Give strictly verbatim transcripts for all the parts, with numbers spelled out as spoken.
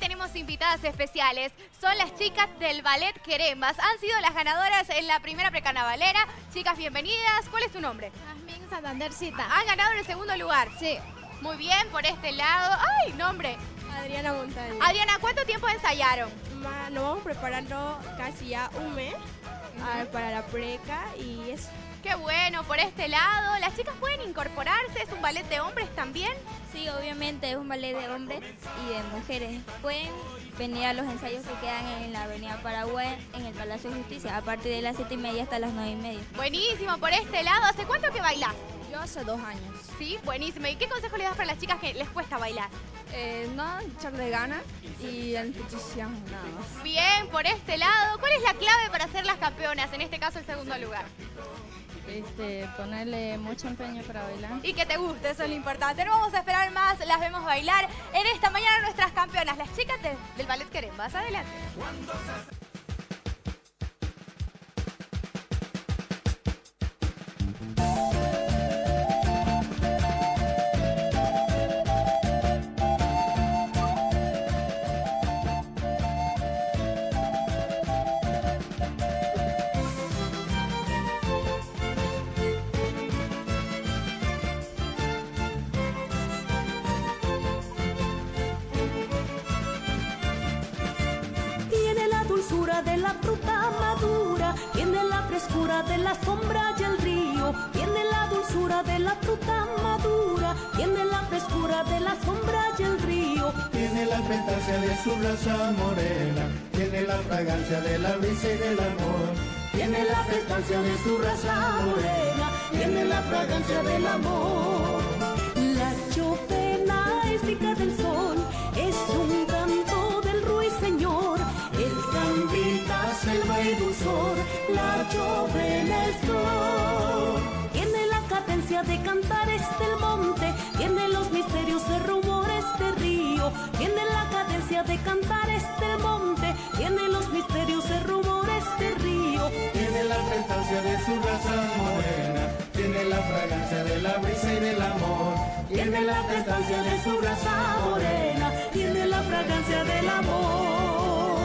tenemos invitadas especiales. Son las chicas del Ballet Querembas. Han sido las ganadoras en la primera precarnavalera. Chicas, bienvenidas. ¿Cuál es tu nombre? Jazmín Santandercita. Han ganado en el segundo lugar. Sí. Muy bien, por este lado. ¡Ay, nombre! Adriana Montaña. Adriana, ¿cuánto tiempo ensayaron? Ma- Nos vamos preparando casi ya un mes uh-huh. para la preca y eso. Qué bueno, por este lado. ¿Las chicas pueden incorporarse? ¿Es un ballet de hombres también? Sí, obviamente es un ballet de hombres y de mujeres. Pueden venir a los ensayos que quedan en la Avenida Paraguay, en el Palacio de Justicia, a partir de las siete y media hasta las nueve y media. Buenísimo, por este lado. ¿Hace cuánto que bailás? Yo hace dos años. Sí, buenísimo. ¿Y qué consejo le das para las chicas que les cuesta bailar? Eh, no, echarle ganas y el entusiasmo, nada más. Bien, por este lado. ¿Cuál es la clave para ser las campeonas? En este caso, el segundo lugar. Este, ponerle mucho empeño para bailar. Y que te guste, eso es lo importante. No vamos a esperar más, las vemos bailar en esta mañana nuestras campeonas, las chicas de, del Ballet Querembas. Adelante. De la fruta madura, tiene la frescura de la sombra y el río, tiene la dulzura de la fruta madura, tiene la frescura de la sombra y el río, tiene la fragancia de su raza morena, tiene la fragancia de la brisa y del amor, tiene la fragancia de su raza morena, tiene la fragancia del amor. La chopena es hija del sol, es un canto del ruiseñor, es gambita, selva y dulzor, la chopena es flor. Tiene la cadencia de cantares del monte, tiene los misterios de rumores de río, tiene la cadencia de cantares del monte, tiene los misterios de rumores de río, tiene la fragancia de su raza morena, tiene la fragancia de la brisa y del amor, tiene la fragancia de su raza morena, tiene la fragancia del amor.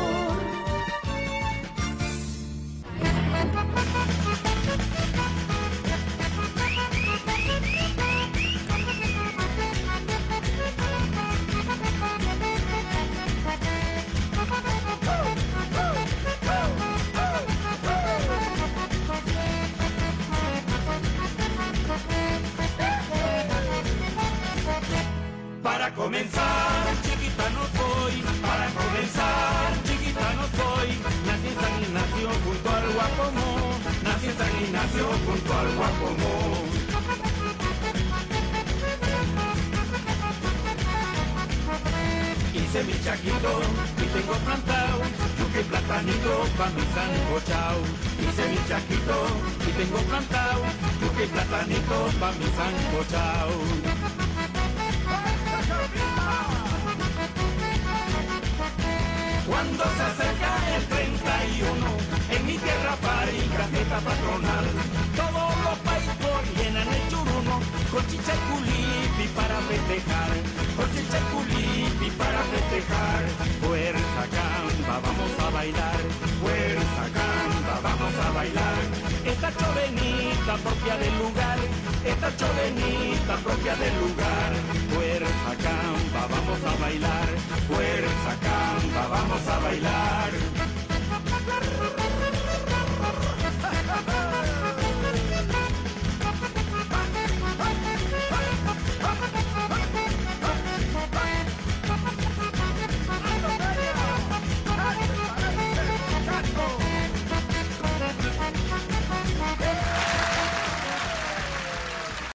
Para comenzar, chiquita no soy, para comenzar, chiquita no soy, nací en San Ignacio junto al Guapomó, nací en San Ignacio junto al Guapomó. Hice mi chaquito y tengo plantado, yuca y platanito pa' mi sancochao. Hice mi chaquito y tengo plantado, yuca y platanito pa' mi sancochao. Cuando se acerca el treinta y uno, en mi tierra parinca, fiesta patronal, todos los países llenan el churuno, con chicha y culipi para festejar, con chicha y culipi para festejar. Fuerza camba, vamos a bailar, fuerza camba, vamos a bailar. Esta chovenita propia del lugar, esta chovenita propia del lugar. Fuerza camba, vamos a bailar, fuerza